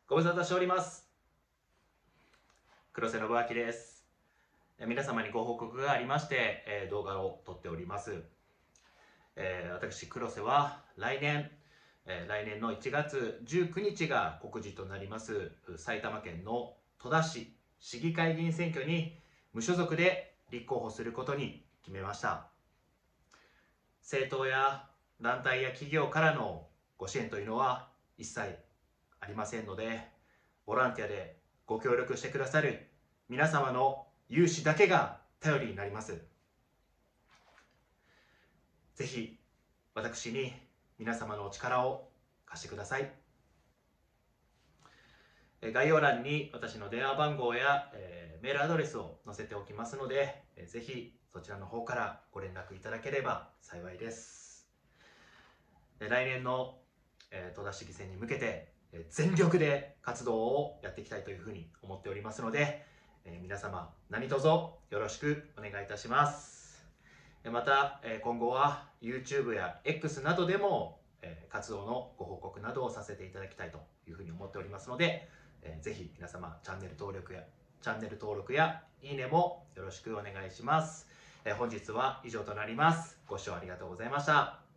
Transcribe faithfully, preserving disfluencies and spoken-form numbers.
ご無沙汰しております。黒瀬信明です。皆様にご報告がありまして、えー、動画を撮っております。えー、私、黒瀬は来年、えー、来年のいちがつじゅうくにちが告示となります埼玉県の戸田市市議会議員選挙に無所属で立候補することに決めました。政党や団体や企業からのご支援というのは一切ありませんので、ボランティアでご協力してくださる皆様の有志だけが頼りになります。ぜひ私に皆様のお力を貸してください。概要欄に私の電話番号や、えー、メールアドレスを載せておきますので、えー、ぜひそちらの方からご連絡いただければ幸いです。来年の、えー、戸田市議選に向けて全力で活動をやっていきたいというふうに思っておりますので、えー、皆様何卒よろしくお願いいたします。また、えー、今後は YouTube や X などでも、えー、活動のご報告などをさせていただきたいというふうに思っておりますので、えー、ぜひ皆様チャンネル登録やチャンネル登録やいいねもよろしくお願いします。えー、本日は以上となります。ご視聴ありがとうございました。